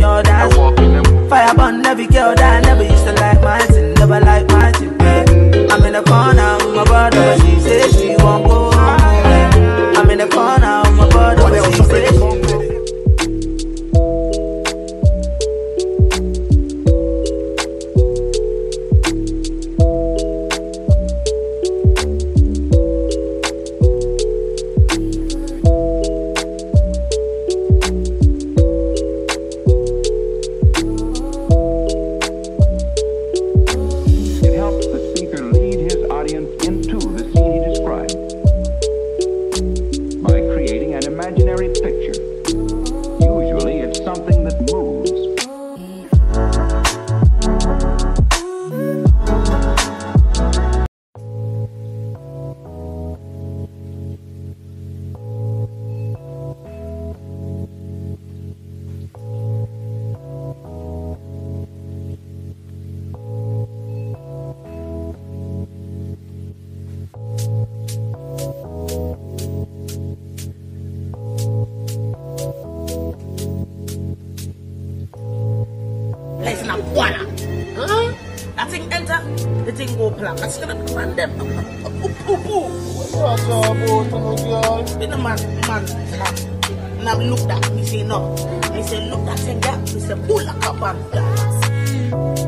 your dance. Fire burn every girl that never used to like my thing, never like my thing. I'm in the corner with my brother, but she says she won't go home. I'm in the corner with my brother, but she says she won't go. That thing enter, the thing go plumb. That's gonna command them. What's up, girl? Then the man, and I look that. He say no. He say look that thing there. He say pull up and that.